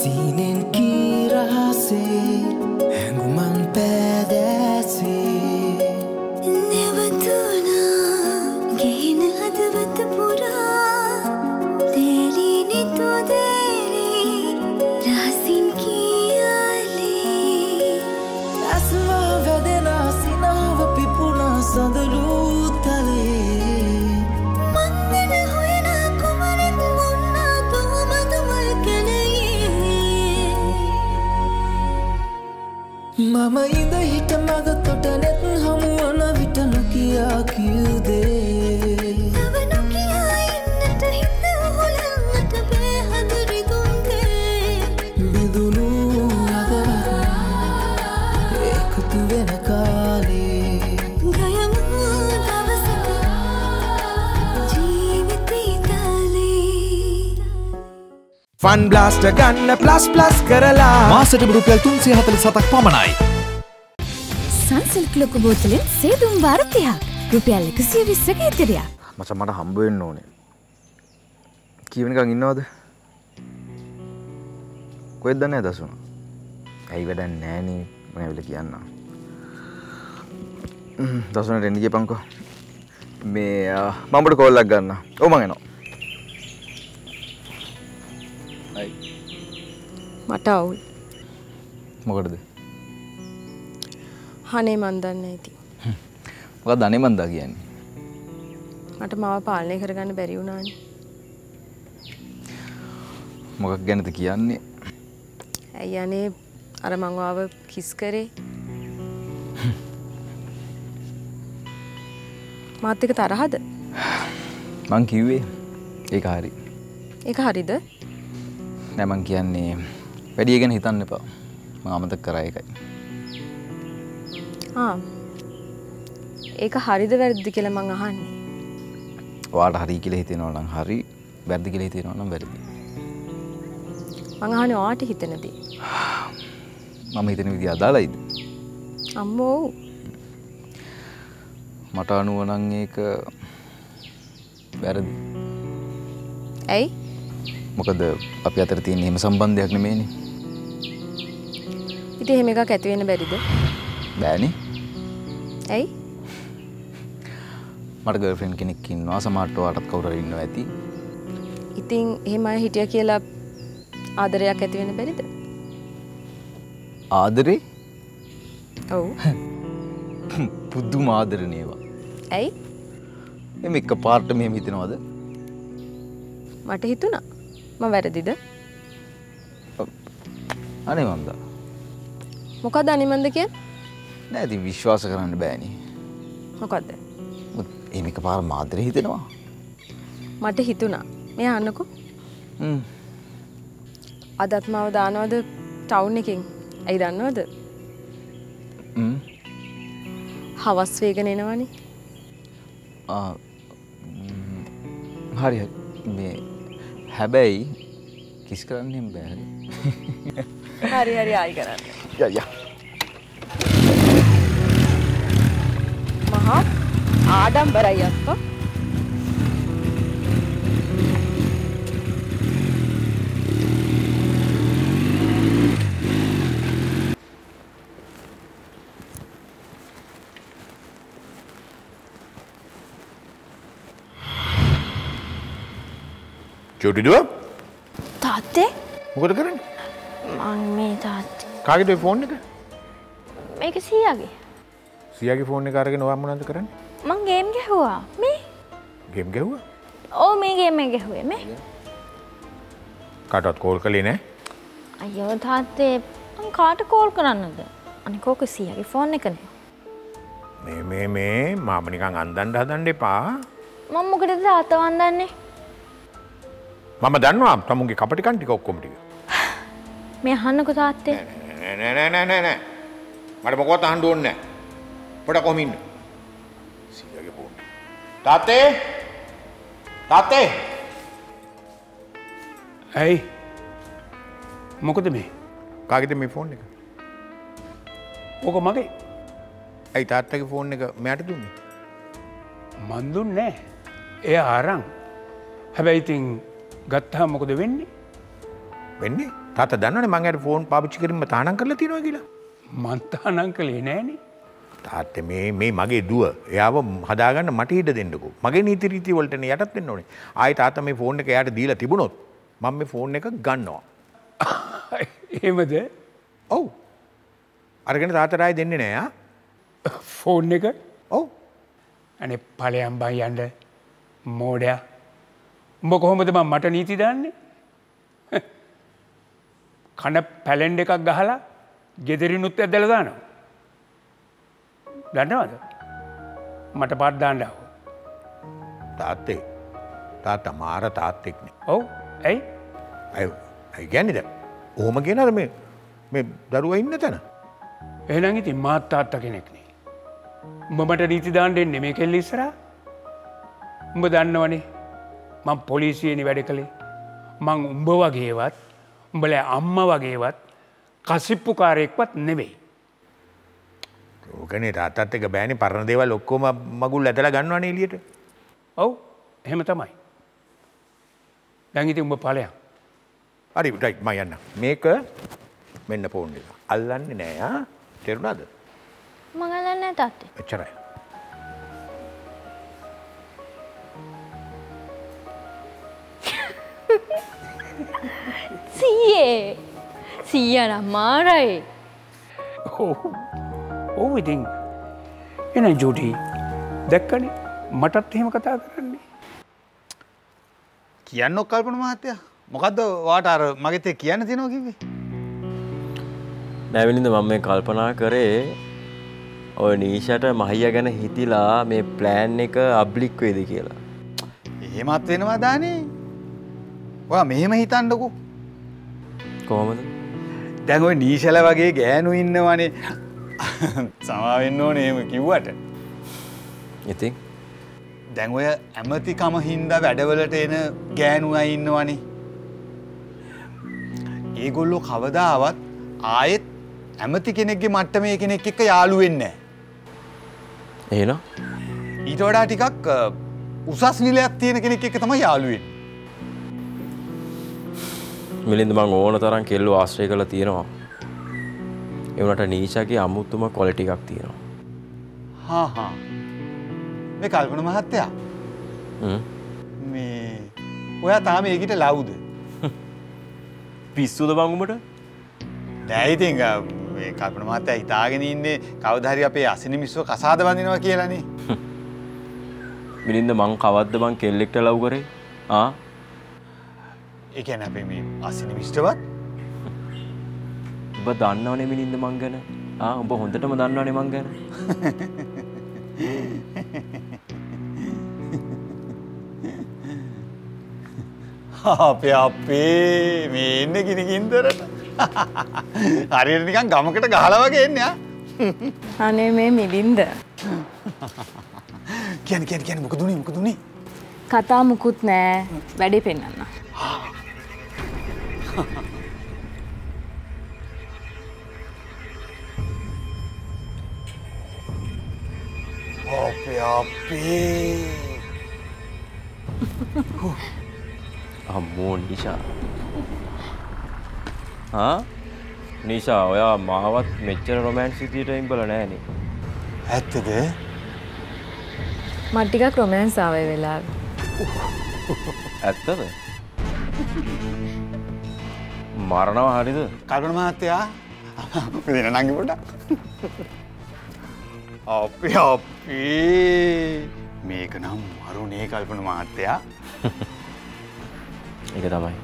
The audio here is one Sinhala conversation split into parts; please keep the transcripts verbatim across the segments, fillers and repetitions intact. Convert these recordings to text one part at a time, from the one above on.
Sinen kirase Henguman pedase Nevatuna Gehina hadavata pura Teri nitu deri Rasin kiyale Asma vedena sinawa pipuna sandalu tale Mandana hoyana kumarik monna tuhumatumal kalaye Mama inda hita maga totanet hamuwana vita nukiya kiyude Tava nukiya innata hitta hulannata behadari dunde Bidunu adavara ekatu vena kale Gayamu davasaka jeevite tale fun blast ගන්න ප්ලස් ප්ලස් කරලා මාසෙට රුපියල් තුන්සිය හතළිස් හතක් පමණයි. සන්සිල්ක් ලොකු බෝතලෙන් සේදුම් වාර තිහක් රුපියල් එකසිය විස්සක ඉතිරියක්. මචං මට හම්බ වෙන්න ඕනේ. කීවෙනකන් ඉන්නවද? කොහෙද දන්නේ දසුන? ඇයි වැඩක් නෑනේ මම ඇවිල්ලා කියන්න. දසුනට එන්න ගියපන්කෝ. මේ මම ඔබට කෝල් එකක් ගන්න. ඔව් මං එනවා. මට අවුල්. මොකටද? අනේ මන් දන්නේ ඉතින්. මොකක්ද අනේ මන්දා කියන්නේ? මට මාව පාලනය කරගන්න බැරි වුණානේ. මොකක් ගැනද කියන්නේ? ඇයි අනේ අර මං ආව කිස් කරේ? මාත් එක තරහද? මං කිව්වේ ඒක හරි. ඒක හරිද? නෑ මං කියන්නේ වැඩි ගැන හිතන්න එපා. මම අමතක කරා ඒකයි. ආ. ඒක හරිද වැරදිද කියලා මං අහන්නේ. ඔයාලට හරි කියලා හිතෙනවා නම් හරි, වැරදි කියලා හිතෙනවා නම් වැරදි. මං අහන්නේ ඔයාට හිතන දේ. මම හිතන විදිය අදාළයිද? අම්මෝ. මට අනුව නම් ඒක වැරදි. ඇයි? මොකද අපි අතර තියෙන එහෙම සම්බන්ධයක් නෙමෙයිනේ. ඉතින් එහෙම එකක් ඇති වෙන්න බැරිද? බෑනේ. ඇයි? මට ගර්ල්ෆ්‍රෙන්ඩ් කෙනෙක් ඉන්නවා. සමහරට ඔයාටත් කවුරු හරි ඉන්නවා ඇති. ඉතින් එහෙම අය හිටියා කියලා ආදරයක් ඇති වෙන්න බැරිද? ආදරේ? ඔව්. පුදුම ආදරණේවා. ඇයි? එමෙ එකපාරට මෙහෙම හිතනවද? මට හිතුණා. මම වැරදිද? අනේ මන්දා. මොකක්ද අනිමන්ද කියන්නේ? නෑ ඉතින් විශ්වාස කරන්න බෑනේ. මොකද්ද? එහෙම එකපාර මාදරේ හිතෙනවා. මට හිතුණා. මෙයා අහන්නකෝ. හ්ම්. අදත් මාව දානවද ටවුන් එකෙන්? ඇයි දන්නවද? හ්ම්. හවස් වේගන එනවනේ. ආ හරි හරි. මේ හැබැයි කිස් කරන්නෙම බෑ. හරි හරි ආයි කරන්න. යා යා. මහා ආඩම්බරයි අක්කා. චූටි දුව තාත්තේ මොකද කරන්නේ? මං මේ තාත්තේ කාගේද ඔය ෆෝන් එක? මේක සීයාගේ. සියාගේ ෆෝන් එක අරගෙන ඔයා මොනවද කරන්නේ? මං ගේම් ගැහුවා. මේ ගේම් ගැහුවා? ඔව් මේ ගේම් එක ගැහුවේ මේ. කාටවත් කෝල් කළේ නැහැ? අයියෝ තාත්තේ මං කාට කෝල් කරන්නද? අනික ඕක සීයාගේ ෆෝන් එකනේ. මේ මේ මේ මාම නිකන් අන්දන්න හදන්න එපා. මම මොකටද තාත්තා වන්දන්නේ? මම දන්නවා තමුන්ගේ කපටිකන් ටික ඔක්කොම ටික. මේ අහන්නකෝ තාත්තේ. නෑ නෑ නෑ නෑ නෑ නෑ. මට මොකවත් අහන්න ඕනේ නෑ. පොඩ කොහොම ඉන්න. සියාගේ ෆෝන්. තාත්තේ තාත්තේ ඇයි මොකද මේ? කාගේද මේ ෆෝන් එක? ඕක මගේ. ඇයි තාත්තගේ ෆෝන් එක මෙයාට දුන්නේ? මන් දුන්නේ නෑ. එයා අරන්. හැබැයි ඉතින් ගත්තාම මොකද වෙන්නේ? වෙන්නේ? තාත්තා දන්නවනේ මං අර ෆෝන් පාවිච්චි කිරීම තහනම් කරලා තියෙනවා කියලා. මං තහනම් කළේ නෑනේ. තාත්තේ මේ මේ මගේ දුව. එයාව හදාගන්න මට ඉඩ දෙන්නකෝ. මගේ නීති රීති වලටනේ යටත් වෙන්න ඕනේ. ආයි තාත්තා මේ ෆෝන් එක එයාට දීලා තිබුණොත් මම මේ ෆෝන් එක ගන්නවා. එහෙමද? ඔව්. අරගෙන තාත්තට ආයි දෙන්නේ නෑ ආ. ෆෝන් එක? ඔව්. අනේ ඵලයන් බං යන්න මෝඩයා. උඹ කොහොමද මම මට නීති දාන්නේ? කන පැලෙන්ඩ් එකක් ගහලා ගෙදරිනුත් ඇදලා දානවා. දන්නවද? මට පාත් දාන්න ආව. තාත්තේ. තාත්තා මාර තාත්තෙක් නේ. ඔව්. ඇයි? අය අය කියන්නේ දැන්. ඔහොම කියනද මේ මේ දරුවා ඉන්න තැන? එහෙනම් ඉතින් මාත් තාත්තා කෙනෙක් නේ. උඹ මට නීති දාන්න දෙන්නේ මේ කෙල්ල ඉස්සරහා. උඹ දන්නවනේ මං පොලිසියේනි වැඩ කළේ. මං උඹ වගේවත් උඹලා අම්මා වගේවත් කසිප්පුකාරයෙක්වත් නෙවෙයි. ඕකනේ තාත්තත් එක බෑනේ පරණ දේවල් ඔක්කොම මගුල් ඇදලා ගන්නවනේ එළියට. ඔව් එහෙම තමයි. දැන් ඉතින් උඹ ඵලයන්. හරි රයිට් මම යන්න. මේක මෙන්න ෆෝන් එක. අල්ලන්නේ නෑ ආ. තේරුණාද? මං අල්ලන්නේ නැහැ තාත්තේ. එච්චරයි. සීයේ සීයා නම් මාරයි. ඔව්. ඔව් ඉතින් එන ජෝඩි දැක්කනේ මටත් එහෙම කතා කරන්නේ. කියන්නොත් කල්පන මහත්තයා. මොකද්ද වාට අර මගෙත් එක්ක කියන්න තියෙනවා කිව්වේ? නෑ විනින්ද මම මේ කල්පනා කරේ ඔය නීෂාට මහියා ගැන හිතිලා මේ ප්ලෑන් එක අබ්ලික් වේද කියලා. එහෙමත් වෙනවා දානේ. ඔයා මෙහෙම හිතන්නකෝ. කොහොමද? දැන් ඔය නීෂල වගේ ගෑනු ඉන්නවනේ. සමා වෙන්න ඕනේ එහෙම කිව්වට. ඉතින් දැන් ඔය ඇමතිකම හින්දා වැඩවලට එන ගෑනු අය ඉන්නවනේ. ඒගොල්ලෝ කවදාවත් ආයෙත් ඇමති කෙනෙක්ගේ මට්ටමේ කෙනෙක් එක්ක යාළු වෙන්නේ නැහැ. එහෙනම් ඊට වඩා ටිකක් උසස් නිලයක් තියෙන කෙනෙක් එක්ක තමයි යාළු වෙන්නේ. මිලින්ද මං ඕන තරම් කෙල්ලෝ ආශ්‍රය කරලා තියෙනවා. ඒ වුණාට නීෂාගේ අමුතුම ක්වොලිටි එකක් තියෙනවා. හා හා. මේ කල්පන මහත්තයා. හ්ම්. මේ ඔයා තාම ඒකිට ලව්ද? පිස්සුද බං උඹට? නෑ ඉතින් මේ කල්පන මහත්තයා හිතාගෙන ඉන්නේ කවදා හරි අපේ අසිනිමිස්සව කසාද බඳිනවා කියලානේ. මිලින්ද මං කවද්ද බං කෙල්ලෙක්ට ලව් කරේ? ආ? ඒ කියන්නේ අපේ මේ අසිනිමිස්ටවත් ඔබ දන්නවනේ මිලින්ද මං ගැන. ආ ඔබ හොඳටම දන්නවනේ මං ගැන. අපේ අපේ මේ එන්නේ කිනි කින්දරට. හරියට නිකන් ගමකට ගහලා වගේ එන්නේ ආ. අනේ මේ මිලින්ද. කියන්නේ කියන්නේ කියන්නේ මොකද උනේ මොකද උනේ? කතා මුකුත් නෑ. වැඩේ පෙන්නන්න. අපේ අපේ අම්මෝ නීෂා. හා? නීෂා ඔයා මාවත් මෙච්චර රොමැන්ස් විදියට ඉඹලා නෑනේ. ඇත්තද? මට ටිකක් රොමැන්ස් ආවේ වෙලාව. ඇත්තද? මරනවා හරිද? කල්පන මහත්තයා දෙන නංගි පොඩ. අපේ අපේ මේක නම් මරුනේ කල්පන මහත්තයා. ඒක තමයි.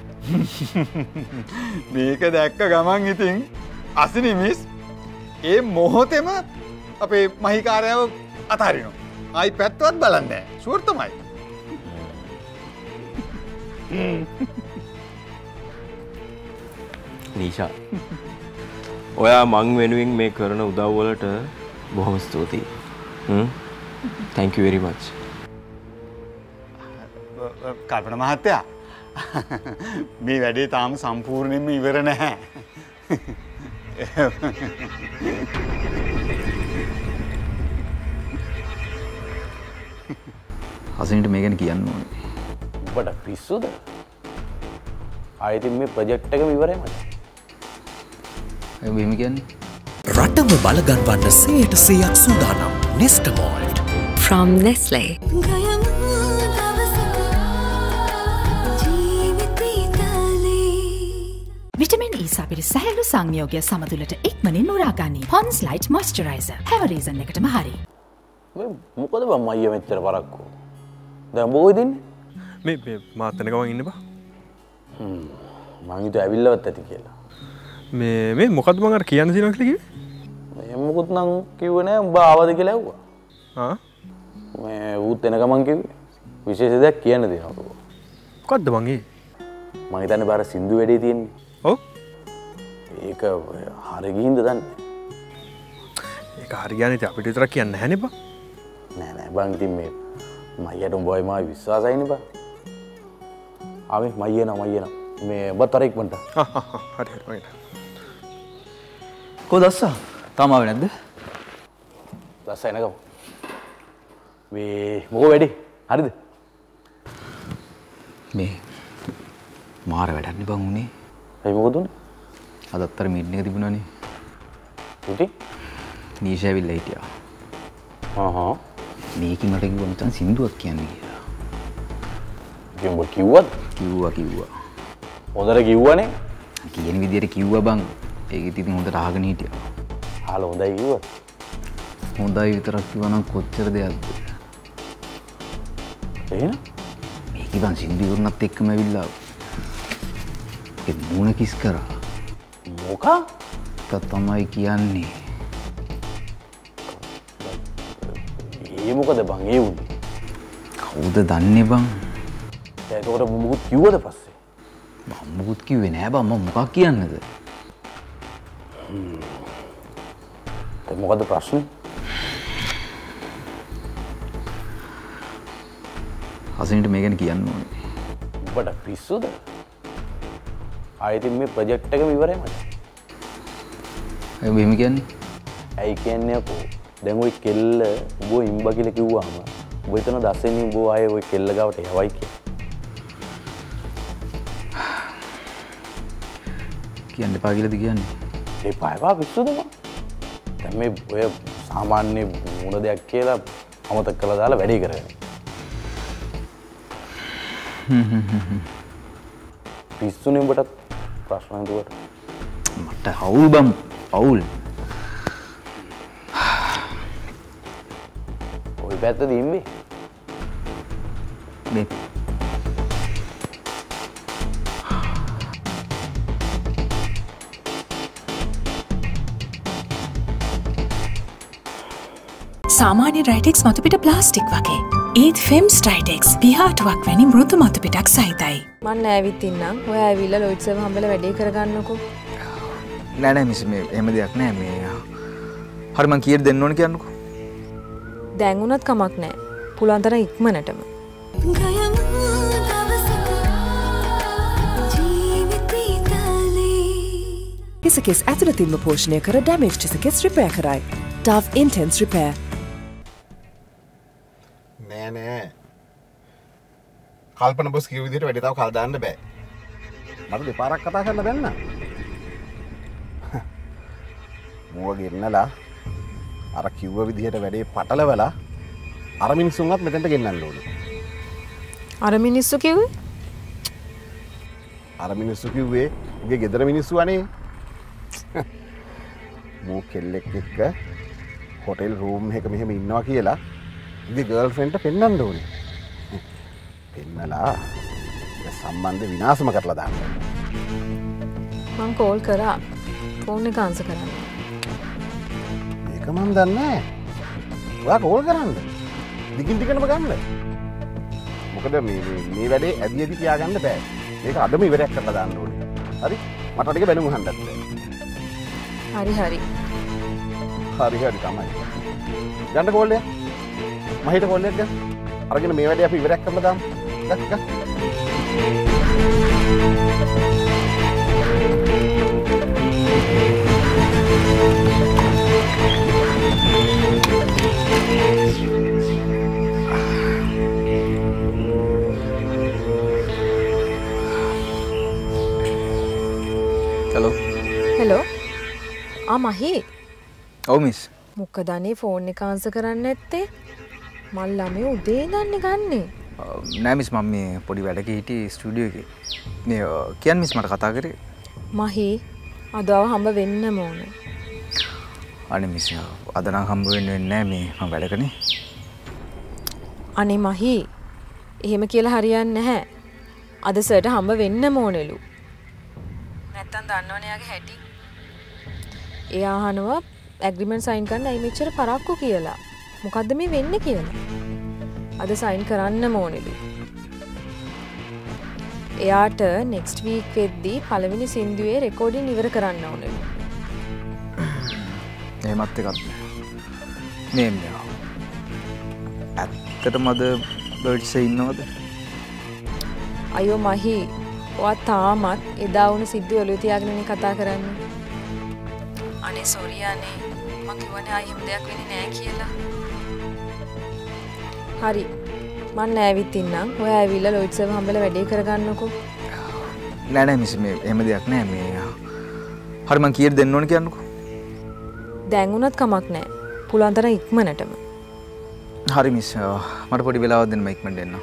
මේක දැක්ක ගමන් ඉතින් අසිනිමිස් ඒ මොහොතේම අපේ මහිකාරයව අතහරිනවා. ආයි පැත්තවත් බලන්නේ නැහැ. ෂුවර් තමයි. නීෂා. ඔයා මං වෙනුවෙන් මේ කරන උදව් වලට බොහොම ස්තුතියි. හ්ම්. thank you very much. කල්පන මහත්තයා මේ වැඩේ තාම සම්පූර්ණයෙන්ම ඉවර නැහැ. හසිනිට මේ ගැන කියන්න ඕනේ. ඔබට පිස්සුද? ආයෙත් මේ ප්‍රොජෙක්ට් එකම ඉවරයි මචං. ඒ මෙහෙම කියන්නේ. රටම බලගන්වන්න සීයට සීයක් සූදානම් Nestamalt from Nestle. Vitamin E සපිරි සැහැල්ලු සංයෝගය සමතුලට ඉක්මනින් උරාගනී. Pond's Light Moisturizer. හැම රීසන් එකටම හරි. මොකද බං මයිය මෙච්චර පරක්කෝ. දැන් බොයි දෙන්නේ. මේ මේ මාත් එන ගමන් ඉන්න බා. හ්ම්. මං හිතුවා ඇවිල්ලවත් ඇති කියලා. මේ මේ මොකද්ද මං අර කියන්න තියෙනවා කියලා කිව්වේ? මේ මොකුත් නම් කිව්වේ නෑ උඹ ආවද කියලා ඇහුවා. ආ? මේ ඌත් එන ගමන් කිව්වේ. විශේෂ දෙයක් කියන්න දෙනවා. මොකද්ද මං ඒ? මං හිතන්නේ බාර සින්දු වැඩේ තියෙන්නේ. ඔව්. ඒක හරිය ගිහින්ද දන්නේ. ඒක හරියන්නේ අපිට විතරක් කියන්න නැහැ නේ බා. නෑ නෑ බං ඉතින් මේ මයියට උඹයි මායි විශ්වාසයිනේ බං. ආවේ මයිය නා මයිය නා. මේ ඔබත් අර ඉක්මනට. හරි හරි මයිට. කොහොද අස්සා? තාම ආවේ නැද්ද? දැස්සා එනකම්. මේ මොකෝ වැඩි? හරිද? මේ මාර වැඩක් නේ බං උනේ. ඒ මොකද උනේ? අදත්තර මීටින් එක තිබුණානේ. උටි? නීෂ ඇවිල්ලා හිටියා. හා මේකෙන් මට කිව්වා මචං සින්දුවක් කියන්න කියලා. කිව්ව කිව්වද? කිව්වා කිව්වා. හොඳට කිව්වනේ. කියන විදියට කිව්වා බං. ඒක ඉතින් හොඳට අහගෙන හිටියා. හාල හොඳයි කිව්වා. හොඳයි විතරක් කිව්වා නම් කොච්චර දෙයක්ද? එහෙනම් මේක ඉතින් සින්දු වුණත් එක්කම ඇවිල්ලා ඒ මූණ කිස් කරා. මොකා? ඒක තමයි කියන්නේ. ඒ මොකද බං ඒ උනේ? කවුද දන්නේ බං? ඒකට මොකුත් කිව්වද පස්සේ? මම මොකුත් කිව්වේ නෑ බං මම මොකක් කියන්නද? හ්ම්. ඒ මොකද ප්‍රශ්නේ? හසින්ට මේ ගැන කියන්න ඕනේ. උඹට පිස්සුද? ආයෙත් මේ ප්‍රොජෙක්ට් එකම ඉවරයි මට. ඒ මෙහෙම කියන්නේ? ඇයි කියන්නේ අපෝ? දැන් ওই කෙල්ල උඹ ඉම්බා කියලා කිව්වහම උඹ හිතන දසෙන්නේ උඹ ආයේ ওই කෙල්ල ගාවට යවයි කියලා. කියන්න එපා කියලාද කියන්නේ? එපා එපා පිස්සුද මම? දැන් මේ ඔය සාමාන්‍ය මොන දෙයක් කියලා අමතක කරලා දාලා වැඩේ කරගෙන. පිස්සුනේ උඹට ප්‍රශ්න හිතුවට. මට අවුල් බම් අවුල්. ඔය පැත්තද ඉන්නේ? මේ සාමාන්‍ය රයිටෙක්ස් මතුපිට ප්ලාස්ටික් වගේ. ඒත් ෆෙම්ස් රයිටෙක්ස් පිහාටුවක් වැනි මෘදු මතුපිටක් සහිතයි. මං ඇවිත් ඉන්නම්. ඔය ඇවිල්ලා ලොයිඩ් සර්වර් හම්බෙලා වැඩේ කරගන්නකෝ. නෑ නෑ මිස් මේ එහෙම දෙයක් නෑ මේ. හරි මං කීයට දෙන්න ඕන කියන්නකෝ. දැන් උනත් කමක් නෑ. පුළුවන් තරම් ඉක්මනටම. හිසකෙස් ඇතුළතින්ම පෝෂණය කර ඩැමේජ් හිසකෙස් රිපෙයාර් කරයි. Dove Intense Repair. නෑ නෑ. කල්පන බොස් කිව්ව විදිහට වැඩි තව කල් දාන්න බෑ. මට දෙපාරක් කතා කරන්න බැන්න. මුව ගෙන්නලා අර කිව්ව විදිහට වැඩේ පටලවලා අර මිනිස්සුන්වත් මෙතෙන්ට ගෙන්නන්න ඕනේ. අර මිනිස්සු කිව්වේ? අර මිනිස්සු කිව්වේ උගේ ගෙදර මිනිස්සු අනේ. මූ කෙල්ලෙක් එක්ක හොටෙල් රූම් එක මෙහෙම ඉන්නවා කියලා උගේ ගර්ල්ෆ්‍රෙන්ඩ්ට පෙන්වන්න ඕනේ. පෙන්නලා ඒ සම්බන්ධ විනාශම කරලා දාන්න. මං කෝල් කරා. ෆෝන් එක ආන්සර් කරන්න. ඒක මම දන්නේ නැහැ. ඔයා කෝල් කරන්න. දිගින් දිගටම ගන්න. මොකද මේ මේ වැඩේ ඇදි ඇදි තියාගන්න බෑ. මේක අදම ඉවරයක් කරලා දාන්න ඕනේ. හරි? මට ටික බැලුම් අහන්නත් බෑ. හරි හරි. හරි හරි තමයි. ගන්න කෝල් එක. මහිට කෝල් එක ගන්න. අරගෙන මේ වැඩේ අපි ඉවරයක් කරලා දාමු. ගන්න ගන්න. Hello. Hello. ආ මහි. ඔව් මිස්. මොකද අනේ ෆෝන් එක ආන්සර් කරන්නේ නැත්තේ? මල් ළමයි උදේ ඉඳන් ගන්නේ. නෑ මිස් මම මේ පොඩි වැඩක හිටියේ ස්ටුඩියෝ එකේ. මේ කියන්න මිස් මට කතා කරේ. මහි අදව හම්බ වෙන්නම ඕනේ. අනේ මිස් අද නම් හම්බ වෙන්න වෙන්නේ නෑ මේ මම වැඩකනේ. අනේ මහි එහෙම කියලා හරියන්නේ නැහැ. අද සර්ට හම්බ වෙන්නම ඕනෙලු. නැත්තම් දන්නවනේ යාගේ හැටි. එයා අහනවා ඇග්‍රීමන්ට් සයින් කරන්න ඇයි මෙච්චර පරක්කු කියලා. මොකද්ද මේ වෙන්නේ කියලා. අද සයින් කරන්නම ඕනෙලු. එයාට නෙක්ස්ට් වීක් වෙද්දී පළවෙනි සින්දුවේ රෙකෝඩින් ඉවර කරන්න ඕනෙලු. එහෙමත් එකක් මේ මෙයා. ඇත්තටම අද බර්ඩ්ස් ඉන්නවද? අයියෝ මහි ඔයා තාමත් එදා වුණ සිද්ධිය ඔළුවේ තියාගෙනනේ කතා කරන්නේ. අනේ සෝරි අනේ මම කිව්වනේ ආයෙ හැම දෙයක් වෙන්නේ නැහැ කියලා. හරි මම නෑවිත් ඉන්නම්. ඔයා ඇවිල්ලා ලොයිඩ් සර්ව හම්බෙලා වැඩේ කරගන්නකෝ. නෑ නෑ මිස් මේ එහෙම දෙයක් නෑ මේ. හරි මං කීයට දෙන්න ඕනේ කියන්නකෝ. දැන් උනත් කමක් නෑ. පුළුවන් තරම් ඉක්මනටම. හරි මිස් මට පොඩි වෙලාවක් දෙන්න මම ඉක්මනට එන්නම්.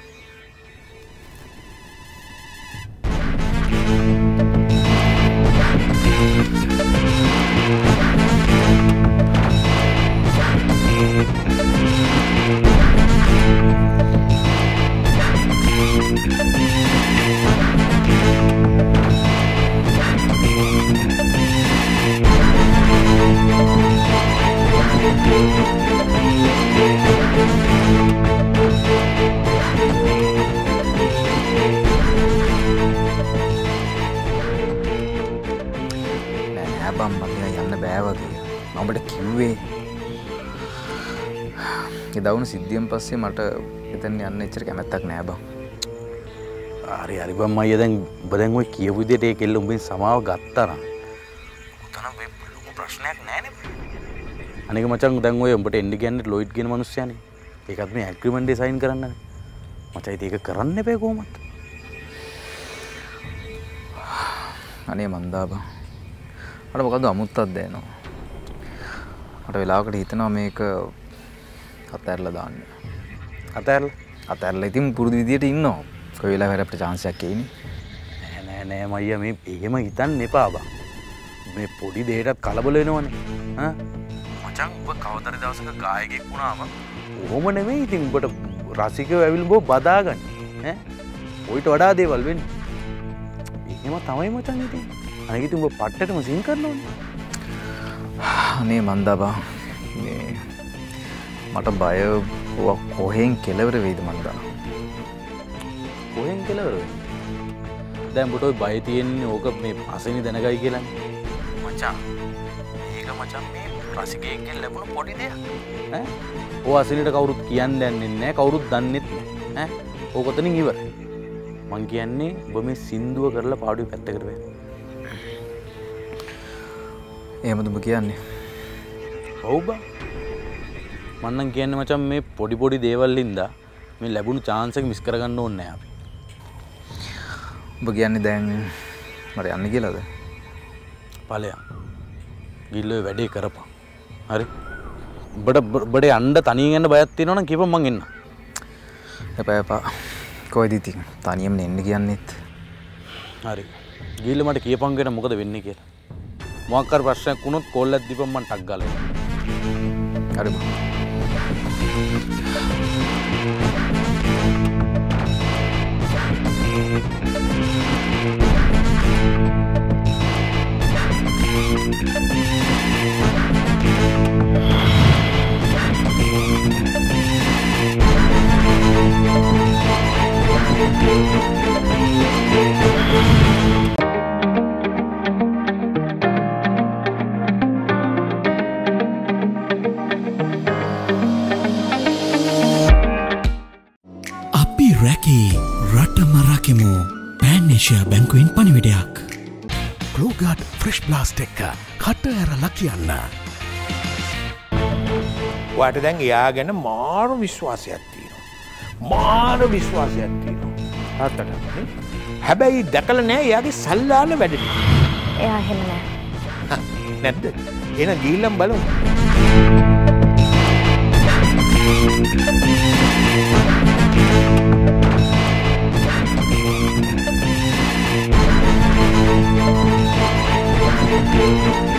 දවුණු සිද්ධියෙන් පස්සේ මට එතන යන්න එච්චර කැමැත්තක් නෑ බං. හරි හරි බං මම දැන් ඔබ දැන් ඔය කියපු විදිහට ඒ කෙල්ල උඹෙන් සමාව ගත්තා නම් උතන මේ ලොකු ප්‍රශ්නයක් නෑනේ. අනික මචං දැන් ඔය උඹට එන්න කියන්නේ ලොයිඩ් කියන මිනිස්සයානේ. ඒකත් මේ ඇග්‍රීමන්ට් එක සයින් කරන්නනේ. මචං ඒක කරන්න එපා කොහොමද? අනේ මන්දා බං. මට මොකද අමුත්තක් දැනෙනවා. මට වෙලාවකට හිතෙනවා මේක අතෑරලා දාන්න. අතෑරලා? අතෑරලා ඉතින් පුරුදු විදියට ඉන්නවා. කොයි වෙලාවෙ අපිට chance එකක් එයිනේ. නෑ නෑ නෑ මයියා මේ එහෙම හිතන්න එපා බං. මේ පොඩි දෙයකටත් කලබල වෙනවනේ. හා? මචං ඔබ කවදාද දවසක ගායකයෙක් වුණාම ඔහොම නෙමෙයි ඉතින් ඔබට රසිකයෝ ඇවිල්ලා ඔබ බදාගන්න. ඈ? ඔයිට වඩා දේවල් වෙන්නේ. එහෙම තමයි මචං ඉතින්. අනික ඉතින් ඔබ පට්ටටම සින් කරනවනේ. අනේ මන්දා බං. මේ මට බය කොහෙන් කෙලවර වෙයිද මන්දා. කොහෙන් කෙලවර වෙන්නේ? දැන් ඔබට ඔය බය තියෙන්නේ ඕක මේ අසෙනි දැනගයි කියලානේ. මචං මේක මචං මේ රසිකයෙක්ගෙන් ලැබුණ පොඩි දෙයක්. ඈ? ඔය අසෙනිට කවුරුත් කියන්නේ නැහැ කවුරුත් දන්නෙත් නැහැ. ඈ? ඕක ඔතනින් ඉවරයි. මං කියන්නේ ඔබ මේ සින්දුව කරලා පාඩුවේ පැත්තකට වෙන්න. එහෙමද ඔබ කියන්නේ? ඔව් බං. මම නම් කියන්නේ මචං මේ පොඩි පොඩි දේවල් හින්දා මේ ලැබුණු chance එක මිස් කරගන්න ඕනේ නැහැ අපි. ඔබ කියන්නේ දැන් මට යන්න කියලාද? ඵලයන්. ගිල්ලෝ වැඩේ කරපන්. හරි. ඔබට ඔබට යන්න තනියෙන් යන්න බයක් තියෙනවා නම් කියපන් මං එන්න. එපා එපා. කොයිද ඉතින් තනියම එන්න කියන්නේත්. හරි. ගිල්ලෝ මට කියපන් කියන මොකද වෙන්නේ කියලා. මොකක් කර ප්‍රශ්නයක් වුණොත් කෝල් එකක් දීපන් මං ටක් ගාලා එන්න. හරි බං. පැන්නේෂයා බැංකුවෙන් පණිවිඩයක්. ග්ලෝගාඩ් ෆ්‍රෙෂ් බ්ලාස්ට් එක කට ඇරලා කියන්න. ඔයාට දැන් එයා ගැන මාරු විශ්වාසයක් තියෙනවා. මාරු විශ්වාසයක් තියෙනවා. තාත්තට. හැබැයි දැකලා නෑ එයාගේ සල්ලාන වැඩ ටික. එයා එහෙම නෑ. නැද්ද? එහෙනම් ගිහිල්ලා බලමු. Thank you.